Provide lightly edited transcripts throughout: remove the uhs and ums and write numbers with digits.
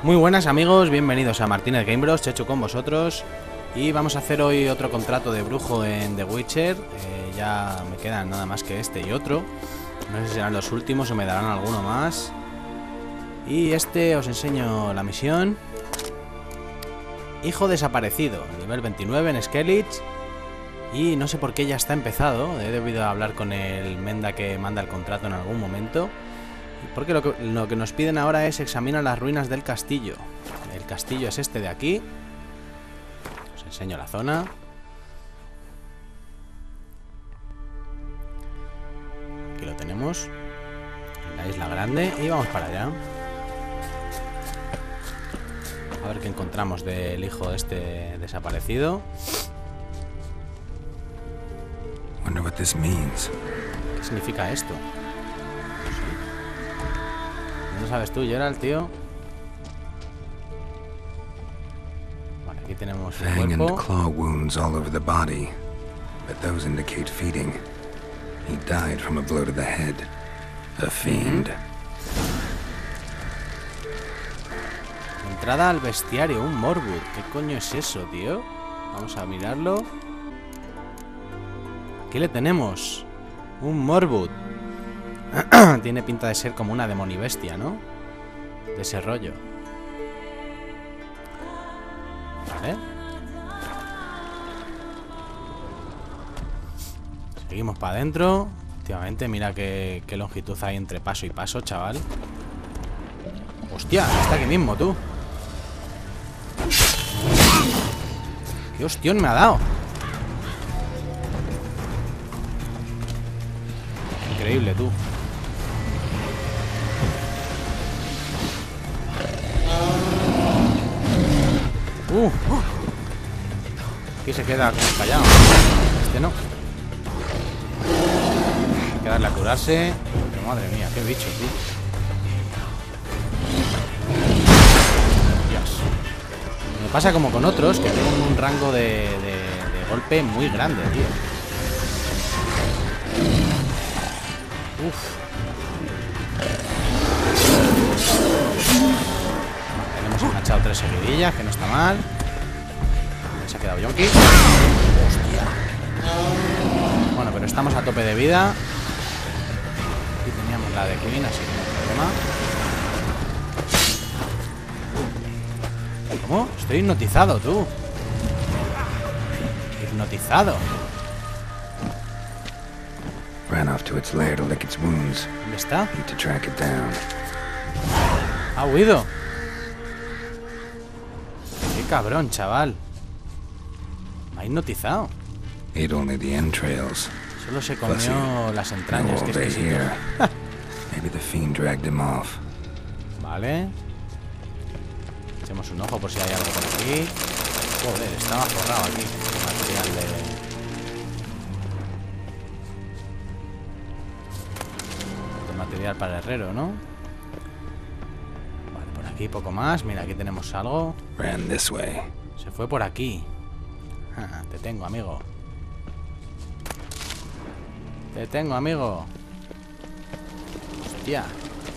Muy buenas amigos, bienvenidos a Martínez Game Bros, Chechu con vosotros. Y vamos a hacer hoy otro contrato de brujo en The Witcher. Ya me quedan nada más que este y otro. No sé si serán los últimos o me darán alguno más. Y os enseño la misión. Hijo desaparecido, nivel 29 en Skellige. Y no sé por qué ya está empezado. He debido hablar con el Menda que manda el contrato en algún momento. Porque lo que nos piden ahora es examinar las ruinas del castillo. El castillo es este de aquí. Os enseño la zona. Aquí lo tenemos. En la isla grande. Y vamos para allá. A ver qué encontramos del hijo este desaparecido. Wonder what this means. ¿Qué significa esto? ¿No sabes tú, Geralt, tío? Vale, aquí tenemos el Fang and cuerpo. claw wounds all over the body, but those indicate feeding. He died from a blow to the head. A fiend. Entrada al bestiario, un Morwood. ¿Qué coño es eso, tío? Vamos a mirarlo. Aquí le tenemos. Un Morwood. Tiene pinta de ser como una demonibestia, ¿no? De ese rollo. Vale. Seguimos para adentro. Últimamente, mira qué longitud hay entre paso y paso, chaval. Hostia, está aquí mismo, tú. ¿Qué hostión me ha dado? Increíble, tú. Aquí se queda callado. Este no. Hay que darle a curarse. Pero madre mía, qué bicho, tío. Dios. Me pasa como con otros que tienen un rango de golpe muy grande, tío. Uf. Vale, hemos enganchado 3 seguidillas, que no está mal. Se ha quedado Yonki. Hostia. Bueno, pero estamos a tope de vida. Aquí teníamos la de Queen, así que no hay problema. ¿Cómo? Estoy hipnotizado, tú. Hipnotizado. Ran off to its lair to lick its wounds. ¿Dónde está? Need to track it down. Ha huido. Qué cabrón, chaval. Me ha hipnotizado. Ate only the entrails. Solo se comió las entrañas. No Qué all day exquisito. here. Maybe the fiend dragged him off. Vale. Echemos un ojo por si hay algo por aquí. Joder, estaba forrado aquí. Material de material para el herrero, ¿no? Vale, por aquí poco más. Mira, aquí tenemos algo. Ran this way. Se fue por aquí. Te tengo, amigo. Te tengo, amigo. Hostia.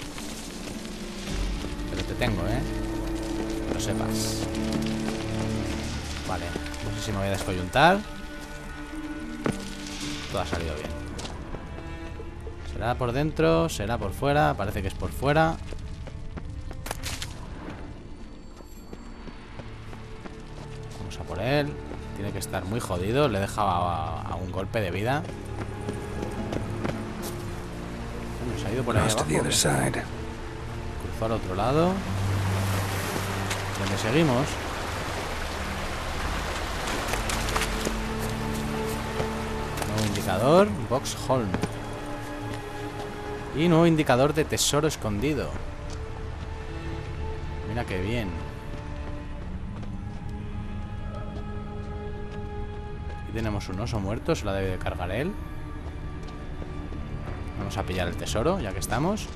Pero te tengo, ¿eh? Que lo sepas. Vale. No sé si me voy a descoyuntar. Todo ha salido bien. ¿Será por dentro? ¿Será por fuera? Parece que es por fuera. Vamos a por él. Tiene que estar muy jodido. Le he dejado a un golpe de vida. Bueno, se ha ido por ahí Cross to abajo. the other side. Cruzó al otro lado. ¿Dónde seguimos? Nuevo indicador. Boxholm. Y nuevo indicador de tesoro escondido. Mira qué bien. Aquí tenemos un oso muerto. Se lo debe de cargar él. Vamos a pillar el tesoro, ya que estamos.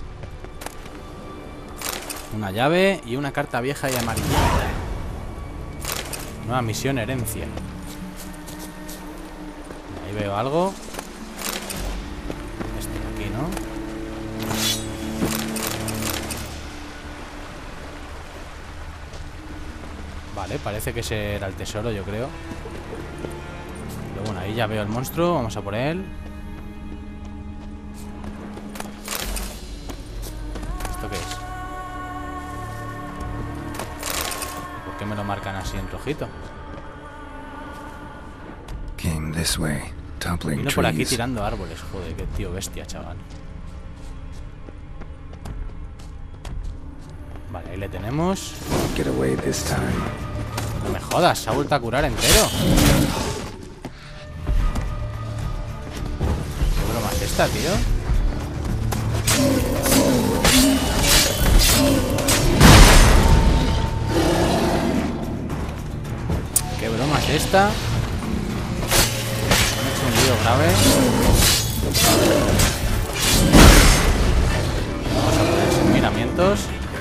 Una llave y una carta vieja y amarillenta. Nueva misión, herencia. Ahí veo algo. Este de aquí, ¿no? Vale, parece que ese era el tesoro, yo creo. Pero bueno, ahí ya veo el monstruo. Vamos a por él. ¿Esto qué es? ¿Por qué me lo marcan así en rojito? Came this way, toppling Vino por aquí trees. tirando árboles. Joder, qué tío bestia, chaval. Vale, ahí le tenemos. Get away this time. No me jodas, se ha vuelto a curar entero. ¿Qué broma es esta, tío? ¿Qué broma es esta? Han hecho un lío grave. Vamos a poner sin miramientos.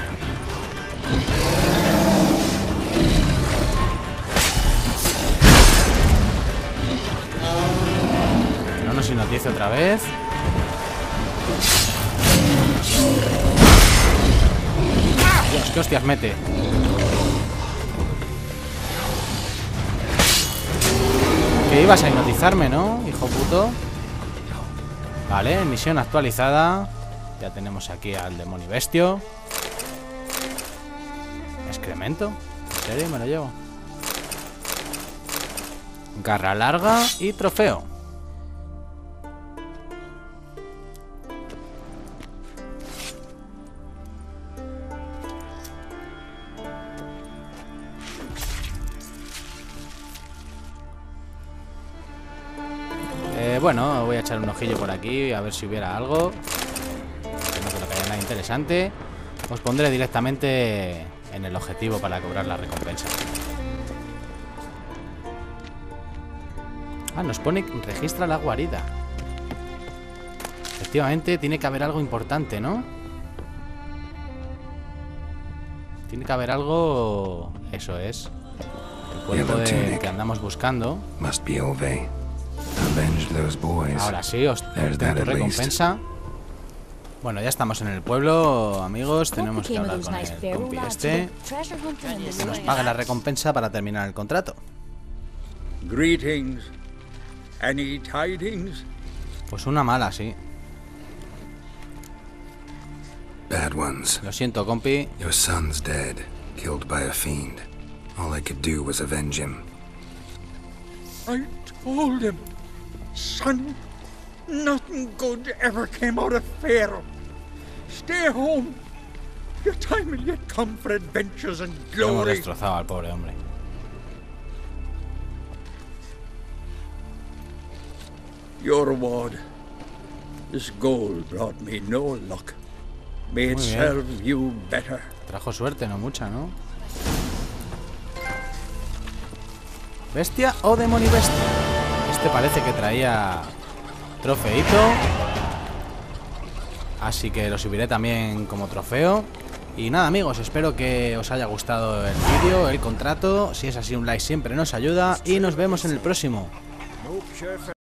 Que no nos hipnotice otra vez. Dios, qué hostias mete. Que ibas a hipnotizarme, ¿no, hijo puto? Vale, misión actualizada. Ya tenemos aquí al demonio bestio. Excremento. ¿En serio me lo llevo? Garra larga y trofeo. Bueno, voy a echar un ojillo por aquí a ver si hubiera algo. No creo que haya nada interesante. Os pondré directamente en el objetivo para cobrar la recompensa. Ah, nos pone registra la guarida. Efectivamente, tiene que haber algo importante, ¿no? Tiene que haber algo... Eso es. El cuerpo que andamos buscando. Must be Ove. Avenge those boys. Ahora sí, os tengo tu recompensa. Bueno, ya estamos en el pueblo, amigos. Tenemos que hablar con el compi este. Que nos pague la recompensa para terminar el contrato. Greetings. Any tidings? Pues una mala, sí. Bad ones. Lo siento, compi. Your son's dead, killed by a fiend. All I could do was avenge him. I told him, son, nothing good ever came out of Pharaoh. Stay home. Your time will yet come for adventures and Lo hemos glory. destrozado al pobre hombre. Your reward. This gold brought me no luck. May it Muy bien. serve you better. Trajo suerte, no mucha, ¿no? ¿Bestia o demonio bestia? Este parece que traía trofeito. Así que lo subiré también como trofeo. Y nada, amigos, espero que os haya gustado el vídeo, el contrato. Si es así, un like siempre nos ayuda. Y nos vemos en el próximo.